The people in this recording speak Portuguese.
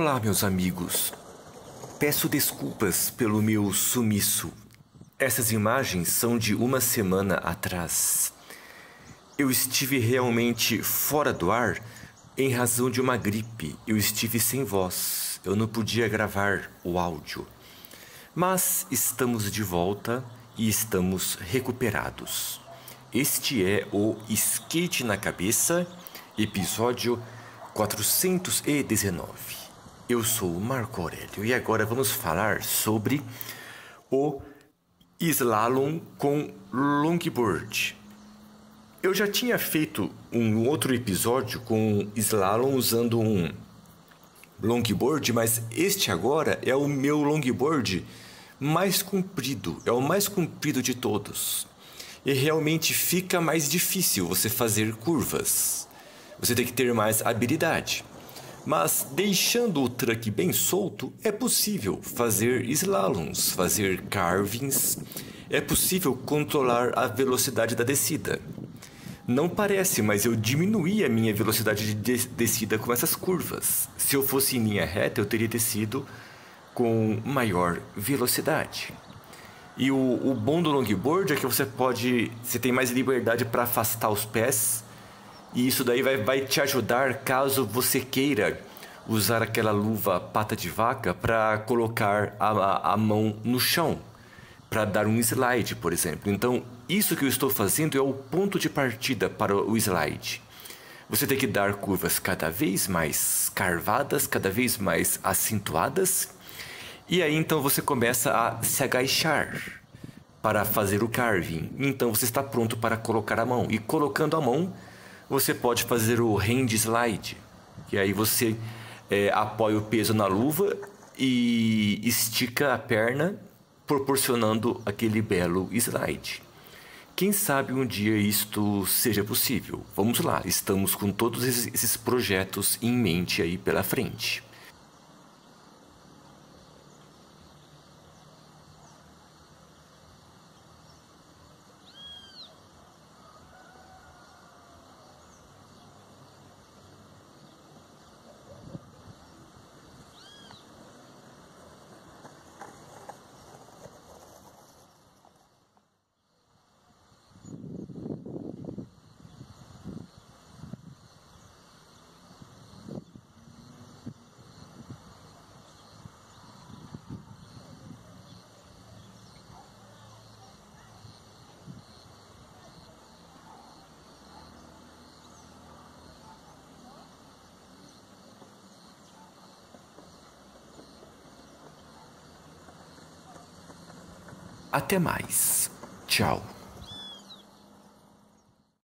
Olá, meus amigos. Peço desculpas pelo meu sumiço. Essas imagens são de uma semana atrás. Eu estive realmente fora do ar em razão de uma gripe. Eu estive sem voz. Eu não podia gravar o áudio. Mas estamos de volta e estamos recuperados. Este é o Skate na Cabeça, episódio 419. Eu sou o Marco Aurélio e agora vamos falar sobre o slalom com longboard. Eu já tinha feito um outro episódio com slalom usando um longboard, mas este agora é o meu longboard mais comprido, é o mais comprido de todos. E realmente fica mais difícil você fazer curvas. Você tem que ter mais habilidade. Mas deixando o truck bem solto, é possível fazer slaloms, fazer carvings, é possível controlar a velocidade da descida. Não parece, mas eu diminuí a minha velocidade de descida com essas curvas. Se eu fosse em linha reta, eu teria descido com maior velocidade. E o bom do longboard é que você tem mais liberdade para afastar os pés. E isso daí vai te ajudar caso você queira usar aquela luva pata de vaca para colocar a mão no chão, para dar um slide, por exemplo. Então, isso que eu estou fazendo é o ponto de partida para o slide. Você tem que dar curvas cada vez mais carvadas, cada vez mais acentuadas. E aí, então, você começa a se agachar para fazer o carving. Então, você está pronto para colocar a mão. E colocando a mão, você pode fazer o hand slide, que aí você apoia o peso na luva e estica a perna, proporcionando aquele belo slide. Quem sabe um dia isto seja possível? Vamos lá, estamos com todos esses projetos em mente aí pela frente. Até mais. Tchau.